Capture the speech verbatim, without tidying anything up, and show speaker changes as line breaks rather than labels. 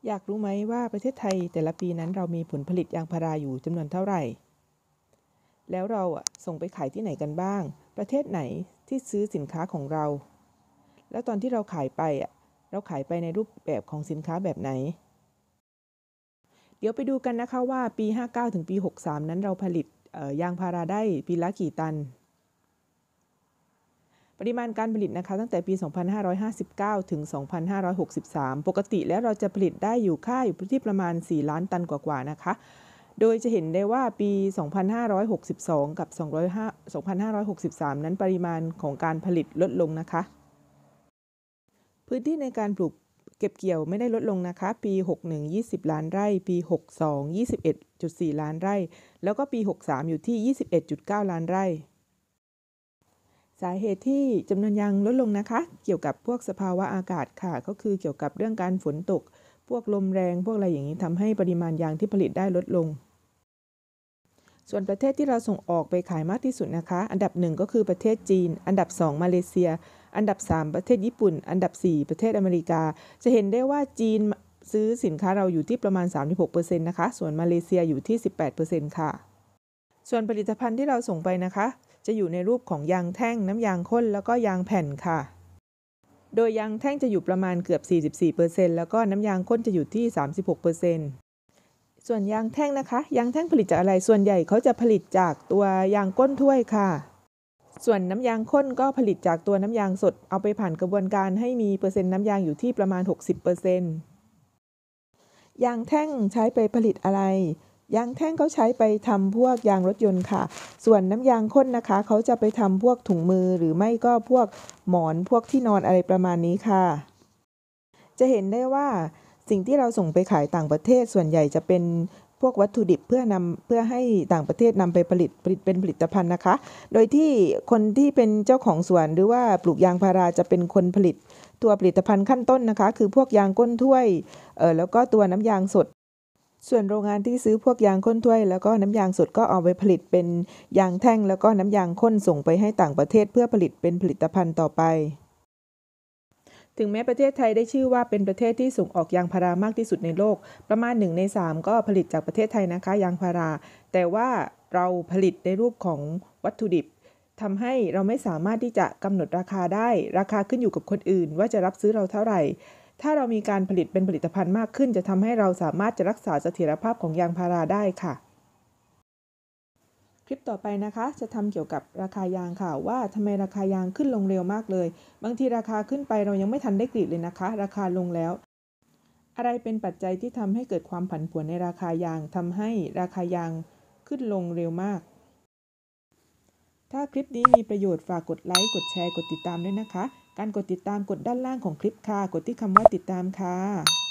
อยากรู้ไหมว่าประเทศไทยแต่ละปีนั้นเรามีผลผลิตยางพาราอยู่จำนวนเท่าไหร่แล้วเราอ่ะส่งไปขายที่ไหนกันบ้างประเทศไหนที่ซื้อสินค้าของเราแล้วตอนที่เราขายไปอ่ะเราขายไปในรูปแบบของสินค้าแบบไหนเดี๋ยวไปดูกันนะคะว่าปีห้าเก้าถึงปีหกสิบสามนั้นเราผลิตยางพาราได้ปีละกี่ตันปริมาณการผลิตนะคะตั้งแต่ปี สองพันห้าร้อยห้าสิบเก้า ถึง สองพันห้าร้อยหกสิบสาม ปกติแล้วเราจะผลิตได้อยู่ค่าอยู่ที่ประมาณ สี่ ล้านตันกว่าๆนะคะโดยจะเห็นได้ว่าปี สองพันห้าร้อยหกสิบสอง กับ สองพันห้าร้อยหกสิบสาม นั้นปริมาณของการผลิตลดลงนะคะพื้นที่ในการปลูกเก็บเกี่ยวไม่ได้ลดลงนะคะปี หกสิบเอ็ด ยี่สิบ ล้านไร่ปี หกสิบสอง ยี่สิบเอ็ดจุดสี่ ล้านไร่แล้วก็ปี หกสิบสาม อยู่ที่ ยี่สิบเอ็ดจุดเก้า ล้านไร่สาเหตุที่จำนวนยางลดลงนะคะเกี่ยวกับพวกสภาวะอากาศค่ะก็คือเกี่ยวกับเรื่องการฝนตกพวกลมแรงพวกอะไรอย่างนี้ทำให้ปริมาณยางที่ผลิตได้ลดลงส่วนประเทศที่เราส่งออกไปขายมากที่สุดนะคะอันดับหนึ่งก็คือประเทศจีนอันดับสองมาเลเซียอันดับสามประเทศญี่ปุ่นอันดับสี่ประเทศอเมริกาจะเห็นได้ว่าจีนซื้อสินค้าเราอยู่ที่ประมาณ สามสิบหกเปอร์เซ็นต์ นะคะส่วนมาเลเซียอยู่ที่ สิบแปดเปอร์เซ็นต์ ค่ะส่วนผลิตภัณฑ์ที่เราส่งไปนะคะจะอยู่ในรูปของยางแท่งน้ำยางข้นแล้วก็ยางแผ่นค่ะโดยยางแท่งจะอยู่ประมาณเกือบ สี่สิบสี่เปอร์เซ็นต์ แล้วก็น้ำยางข้นจะอยู่ที่ สามสิบหกเปอร์เซ็นต์ ส่วนยางแท่งนะคะยางแท่งผลิตจากอะไรส่วนใหญ่เขาจะผลิตจากตัวยางก้นถ้วยค่ะส่วนน้ำยางข้นก็ผลิตจากตัวน้ำยางสดเอาไปผ่านกระบวนการให้มีเปอร์เซ็นต์น้ำยางอยู่ที่ประมาณ หกสิบเปอร์เซ็นต์ ยางแท่งใช้ไปผลิตอะไรยางแท่งเขาใช้ไปทำพวกยางรถยนต์ค่ะส่วนน้ำยางข้นนะคะเขาจะไปทำพวกถุงมือหรือไม่ก็พวกหมอนพวกที่นอนอะไรประมาณนี้ค่ะจะเห็นได้ว่าสิ่งที่เราส่งไปขายต่างประเทศส่วนใหญ่จะเป็นพวกวัตถุดิบเพื่อนำเพื่อให้ต่างประเทศนำไปผลิตผลิตเป็นผลิตภัณฑ์นะคะโดยที่คนที่เป็นเจ้าของสวนหรือว่าปลูกยางพาราจะเป็นคนผลิตตัวผลิตภัณฑ์ขั้นต้นนะคะคือพวกยางก้นถ้วยเอ่อแล้วก็ตัวน้ำยางสดส่วนโรงงานที่ซื้อพวกยางข้นถ้วยแล้วก็น้ำยางสดก็เอาไปผลิตเป็นยางแท่งแล้วก็น้ำยางข้นส่งไปให้ต่างประเทศเพื่อผลิตเป็นผลิตภัณฑ์ต่อไปถึงแม้ประเทศไทยได้ชื่อว่าเป็นประเทศที่ส่งออกยางพารามากที่สุดในโลกประมาณหนึ่งในสามก็ผลิตจากประเทศไทยนะคะยางพาราแต่ว่าเราผลิตในรูปของวัตถุดิบทำให้เราไม่สามารถที่จะกำหนดราคาได้ราคาขึ้นอยู่กับคนอื่นว่าจะรับซื้อเราเท่าไหร่ถ้าเรามีการผลิตเป็นผลิตภัณฑ์มากขึ้นจะทำให้เราสามารถจะรักษาเสถียรภาพของยางพาราได้ค่ะคลิปต่อไปนะคะจะทำเกี่ยวกับราคายางค่ะว่าทำไมราคายางขึ้นลงเร็วมากเลยบางทีราคาขึ้นไปเรายังไม่ทันได้กรีดเลยนะคะราคาลงแล้วอะไรเป็นปัจจัยที่ทำให้เกิดความผันผวนในราคายางทำให้ราคายางขึ้นลงเร็วมากถ้าคลิปนี้มีประโยชน์ฝากกดไลค์กดแชร์กดติดตามด้วยนะคะการกดติดตามกดด้านล่างของคลิปค่ะกดที่คำว่าติดตามค่ะ